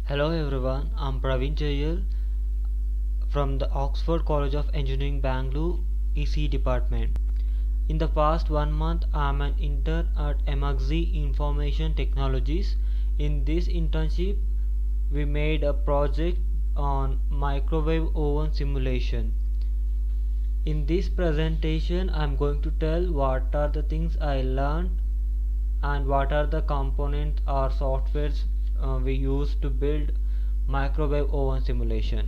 Hello everyone, I'm Praveen Jayal from the Oxford College of Engineering Bangalore EC department. In the past 1 month, I'm an intern at MXZ Information Technologies. In this internship, we made a project on microwave oven simulation. In this presentation, I'm going to tell what are the things I learned and what are the components or softwares we use to build microwave oven simulation.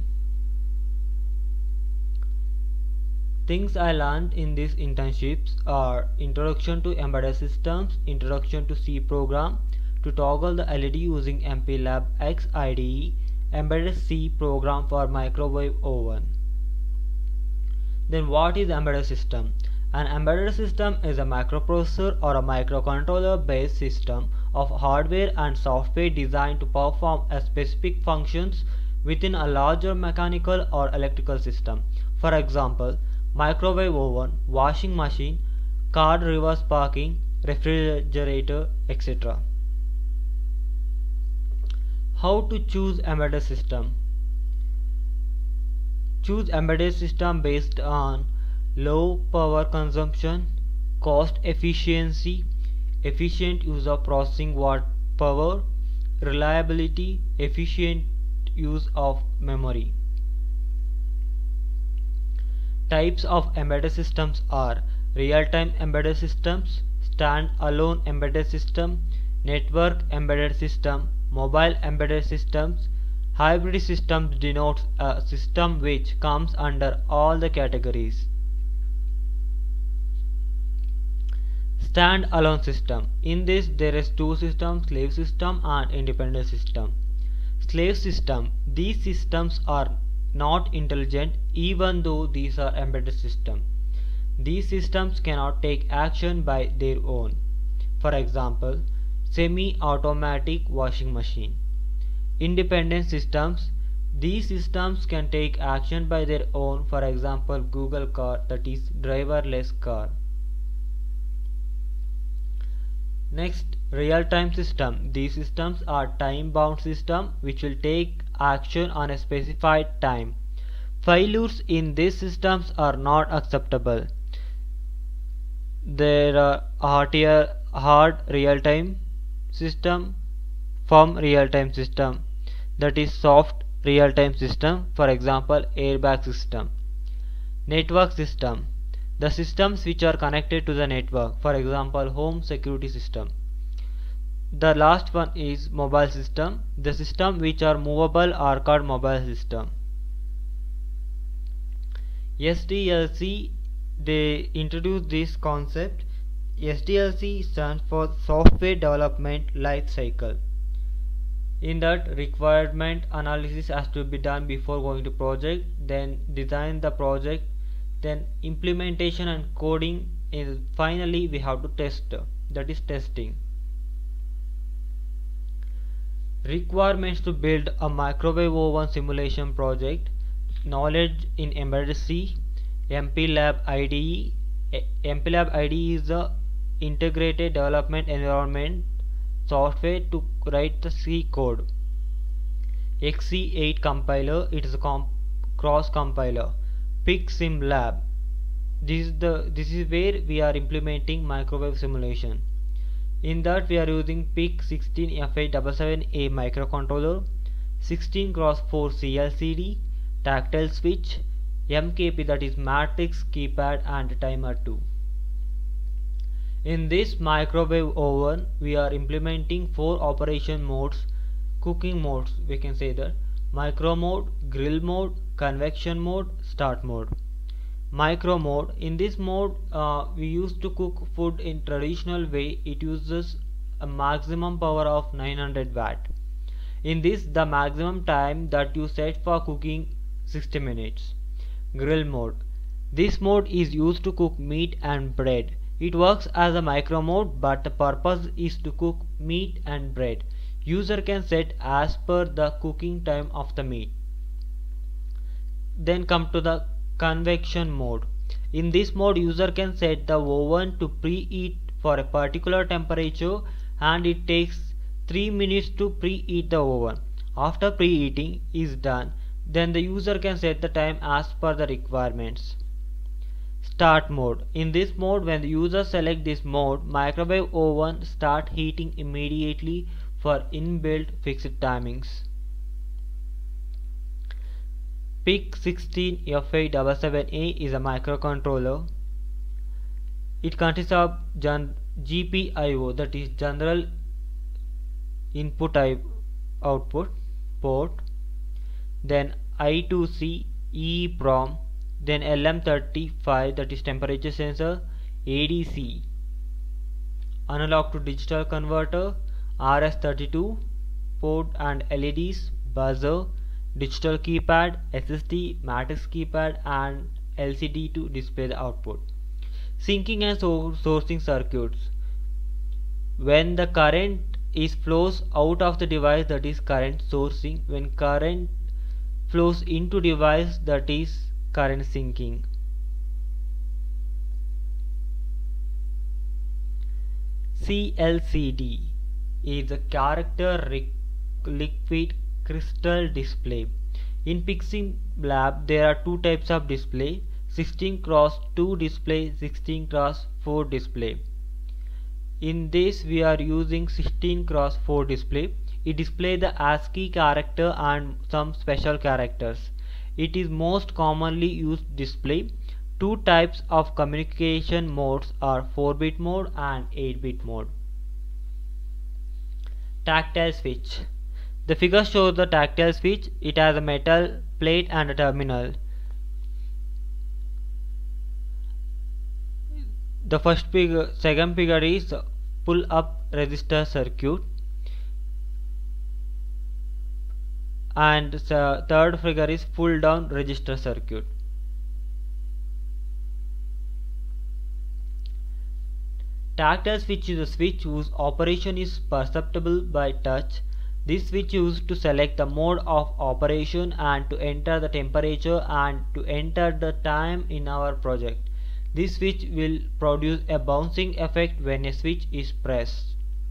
Things I learned in these internships are Introduction to Embedded Systems, Introduction to C Program, to toggle the LED using MPLAB X IDE, Embedded C Program for microwave oven. Then what is embedded system? An embedded system is a microprocessor or a microcontroller based system of hardware and software designed to perform a specific functions within a larger mechanical or electrical system. For example, microwave oven, washing machine, car reverse parking, refrigerator, etc. How to choose embedded system? Choose embedded system based on low power consumption, cost efficiency, efficient use of processing watt power, reliability, efficient use of memory. Types of embedded systems are real-time embedded systems, stand-alone embedded system, network embedded system, mobile embedded systems. Hybrid systems denotes a system which comes under all the categories. Stand-alone system. In this there is two systems, slave system and independent system. Slave system. These systems are not intelligent even though these are embedded systems. These systems cannot take action by their own. For example, semi-automatic washing machine. Independent systems. These systems can take action by their own, for example Google car, that is driverless car. Next, real-time system. These systems are time-bound system which will take action on a specified time. Failures in these systems are not acceptable. There are hard real-time system, firm real-time system, that is soft real-time system, for example airbag system. Network system. The systems which are connected to the network, for example home security system. The last one is mobile system. The system which are movable are called mobile system. SDLC, they introduced this concept. SDLC stands for Software Development Life Cycle. In that, requirement analysis has to be done before going to project, then design the project, then implementation and coding, and finally we have to test, that is testing. Requirements to build a microwave oven simulation project: knowledge in embedded C, MPLAB IDE. MPLAB IDE is the integrated development environment software to write the C code. XC8 compiler, it is a cross compiler. PicSimLab, this is where we are implementing microwave simulation. In that we are using PIC16F877A microcontroller, 16x4 CLCD, tactile switch, MKP, that is matrix keypad, and timer 2. In this microwave oven we are implementing 4 operation modes, cooking modes, we can say that: micro mode, grill mode, convection mode, start mode. Micro mode. In this mode we used to cook food in traditional way. It uses a maximum power of 900 watt. In this, the maximum time that you set for cooking 60 minutes. Grill mode. This mode is used to cook meat and bread. It works as a micro mode, but the purpose is to cook meat and bread. User can set as per the cooking time of the meat. Then come to the convection mode. In this mode, user can set the oven to preheat for a particular temperature, and it takes 3 minutes to preheat the oven. After preheating is done, then the user can set the time as per the requirements. Start mode. In this mode, when the user select this mode, microwave oven start heating immediately for inbuilt fixed timings. PIC16F877A is a microcontroller. It consists of GPIO, that is general input output port, then I2C EEPROM, then LM35, that is temperature sensor, ADC analog to digital converter, RS32 port and LEDs, buzzer, digital keypad, SSD, matrix keypad and LCD to display the output. Syncing and sourcing circuits. When the current flows out of the device, that is current sourcing. When current flows into device, that is current syncing. CLCD is a character liquid crystal display. In PICsymLab there are two types of display: 16x2 display, 16x4 display. In this we are using 16x4 display. It displays the ASCII character and some special characters. It is most commonly used display. Two types of communication modes are 4-bit mode and 8-bit mode. Tactile switch. The figure shows the tactile switch. It has a metal plate and a terminal. The second figure is pull up resistor circuit, and the third figure is pull down register circuit. Tactile switch is a switch whose operation is perceptible by touch. This switch used to select the mode of operation and to enter the temperature and to enter the time in our project. This switch will produce a bouncing effect when a switch is pressed.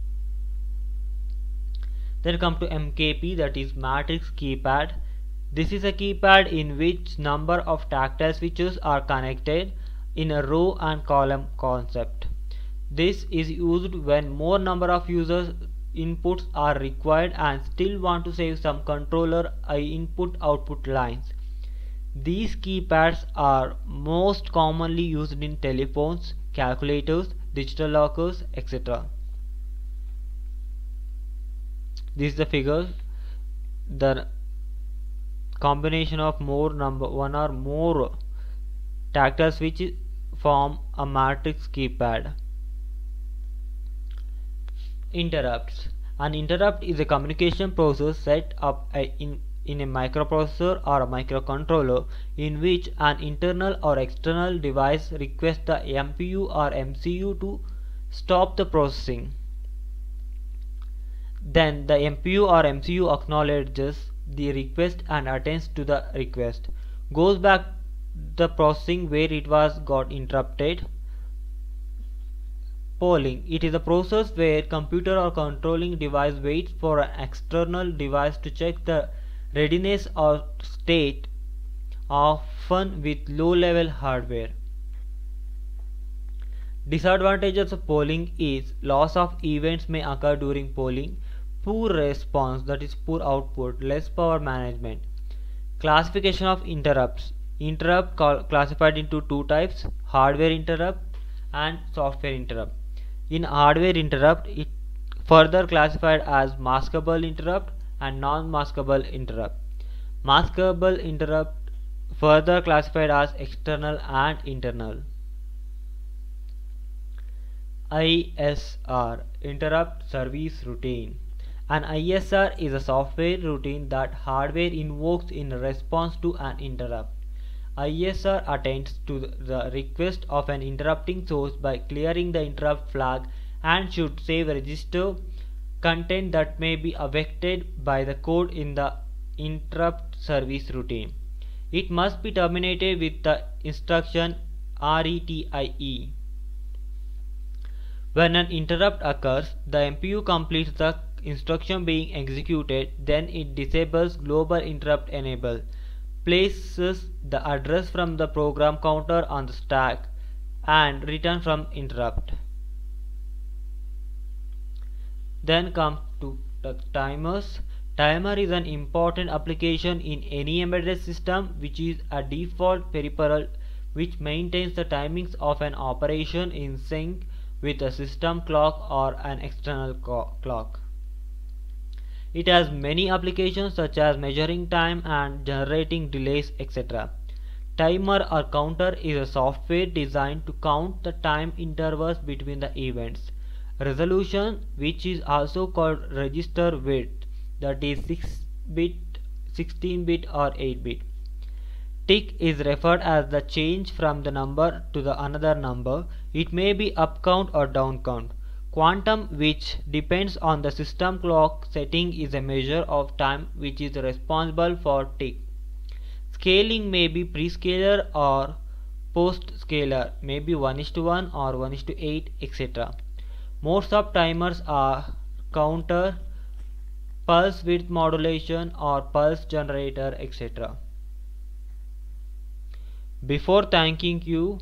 Then come to MKP, that is matrix keypad. This is a keypad in which number of tactile switches are connected in a row and column concept. This is used when more number of users inputs are required and still want to save some controller input output lines. These keypads are most commonly used in telephones, calculators, digital lockers, etc. This is the figure. The combination of one or more tactile switches form a matrix keypad. Interrupts. An interrupt is a communication process set up in a microprocessor or a microcontroller in which an internal or external device requests the MPU or MCU to stop the processing. Then the MPU or MCU acknowledges the request and attends to the request, goes back the processing where it got interrupted. Polling. It is a process where computer or controlling device waits for an external device to check the readiness or state, often with low-level hardware. Disadvantages of polling is loss of events may occur during polling, poor response, that is poor output, less power management. Classification of interrupts. Interrupt classified into two types: hardware interrupt and software interrupt. In hardware interrupt, it further classified as maskable interrupt and non-maskable interrupt. Maskable interrupt further classified as external and internal. ISR, interrupt service routine. An ISR is a software routine that hardware invokes in response to an interrupt. ISR attends to the request of an interrupting source by clearing the interrupt flag and should save register content that may be affected by the code in the interrupt service routine. It must be terminated with the instruction RETIE. When an interrupt occurs, the MPU completes the instruction being executed, then it disables global interrupt enable, places the address from the program counter on the stack, and return from interrupt. Then come to the timers. Timer is an important application in any embedded system, which is a default peripheral which maintains the timings of an operation in sync with a system clock or an external clock. It has many applications such as measuring time and generating delays, etc. Timer or counter is a software designed to count the time intervals between the events. Resolution, which is also called register width, that is 6-bit, 16-bit or 8-bit. Tick is referred as the change from the number to the another number. It may be up count or down count. Quantum, which depends on the system clock setting, is a measure of time which is responsible for tick. Scaling may be prescaler or post-scalar, maybe 1:1 or 1:8, etc. Most of timers are counter, pulse width modulation or pulse generator, etc. Before thanking you,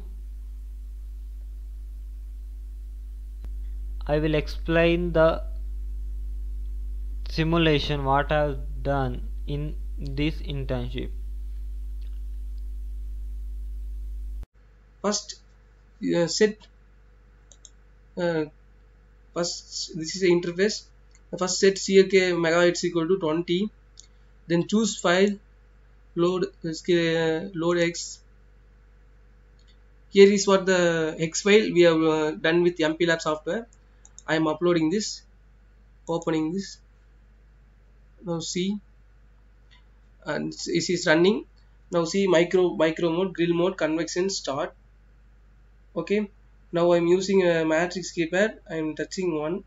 I will explain the simulation what I have done in this internship. First, set uh, first this is the interface. First set CLK megahertz equal to 20. Then choose file, load load X. Here is what the X file we have done with MPLAB software. I am uploading this, opening this. Now see, and this is running. Now see micro mode, grill mode, convection start. Okay. Now I am using a matrix keypad. I am touching one.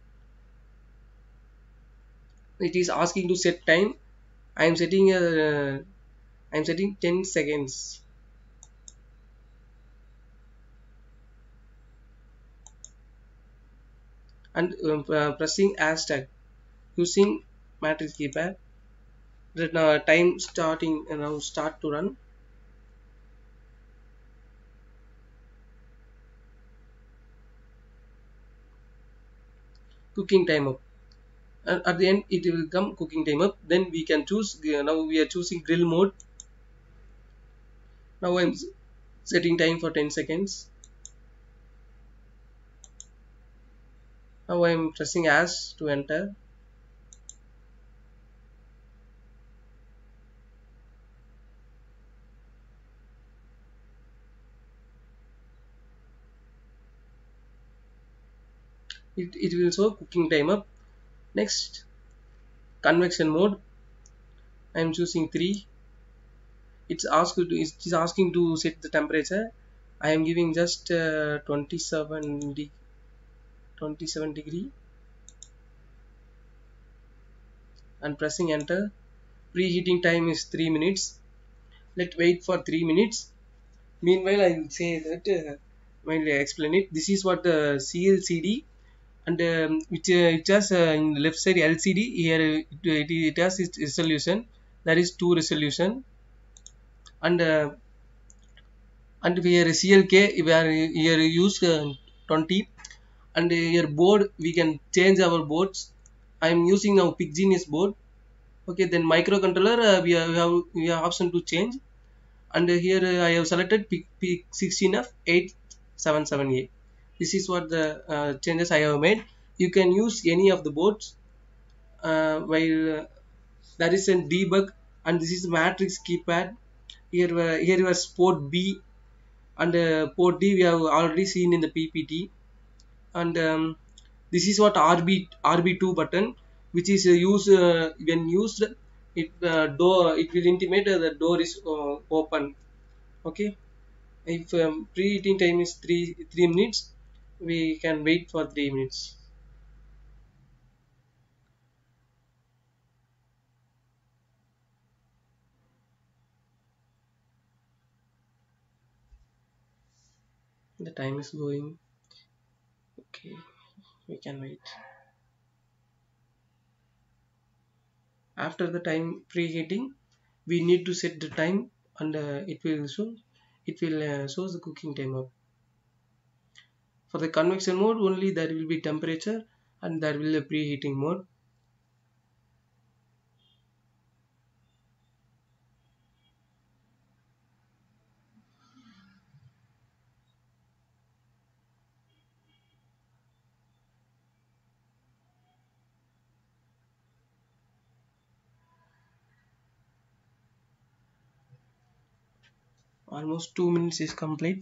It is asking to set time. I am setting a I am setting 10 seconds. And pressing hashtag using matrix keypad. The time starting now start to run. Cooking time up. And at the end it will come cooking time up. Then we can choose. Now we are choosing grill mode. Now I am setting time for 10 seconds. Now I am pressing hash to enter. It will show cooking time up. Next, convection mode. I am choosing 3. It is asking to set the temperature. I am giving just 27 degree and pressing enter. Preheating time is 3 minutes. Let's wait for 3 minutes. Meanwhile, I will say that while I explain it, this is what the CLCD and it has in the left side LCD. Here it has its resolution, that is 2 resolution, and here CLK we are here use 20, and here board we can change our boards. I am using now PicGenius board. Okay, then microcontroller we have option to change, and here I have selected PIC16F877A. This is what the changes I have made. You can use any of the boards while that is a debug, and this is matrix keypad. Here was port B, and port D we have already seen in the PPT, and this is what RB2 button, which is used when used it door, it will intimate the door is open. Okay, if preheating time is 3 minutes, we can wait for 3 minutes. The time is going. Okay, we can wait. After the time preheating, we need to set the time, and it will show the cooking timer. For the convection mode only, there will be temperature and there will be a preheating mode. Almost 2 minutes is complete.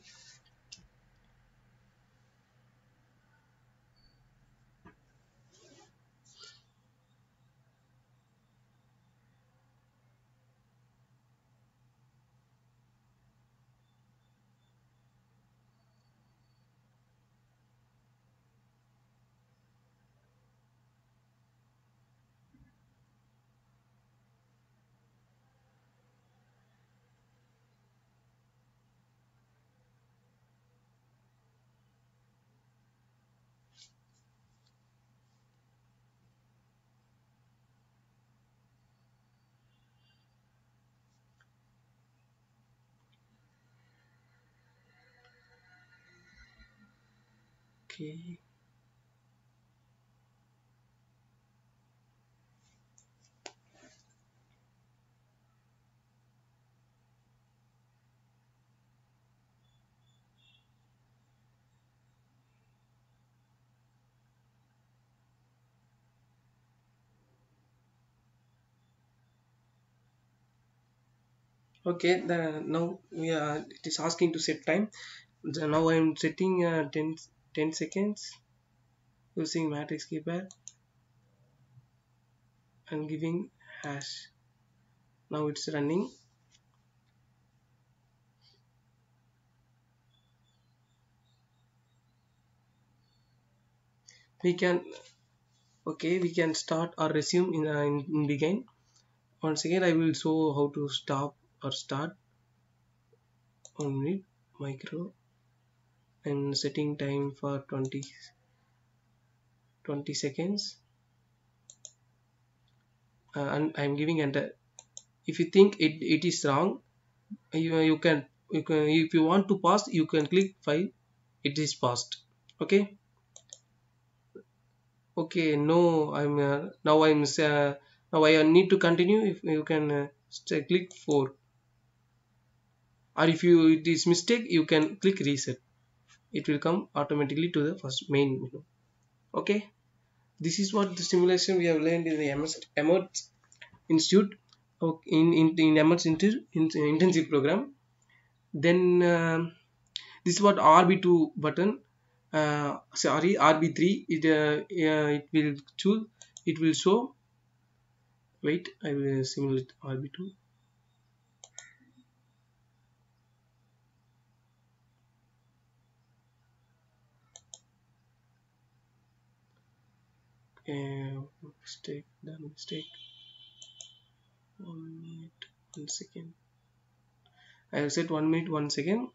Okay. Okay, now it is asking to set time. Now I am setting 10 seconds using matrix keypad and giving hash. Now it's running. We can we can start or resume in begin. Once again, I will show how to stop or start. 1 minute micro and setting time for 20 seconds, and I'm giving enter. If you think it is wrong, you can if you want to pause, you can click file. It is paused. Okay. Okay, no, now I need to continue. If you can click 4, or if you it is mistake, you can click reset. It will come automatically to the first main menu. Okay, this is what the simulation we have learned in the Emmet Institute, in Emmet intensive program. Then this is what RB2 button, sorry, RB3, it will choose, it will show. Wait, I will simulate RB2. Mistake. 1 minute, 1 second. I have set 1 minute, 1 second.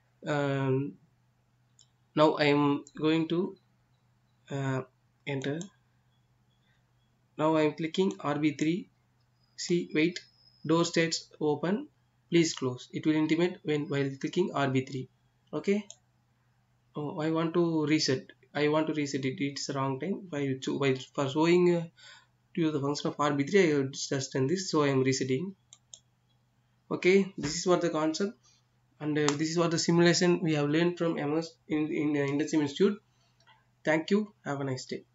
Now I am going to enter. Now I am clicking RB3. See, wait, door states open. Please close. It will intimate when while clicking RB3. Okay. Oh, I want to reset. I want to reset it. It's the wrong time. While for showing to the function of RB3, I have just done this. So I am resetting. Okay. This is what the concept, and this is what the simulation we have learned from MS in Industrial Institute. Thank you. Have a nice day.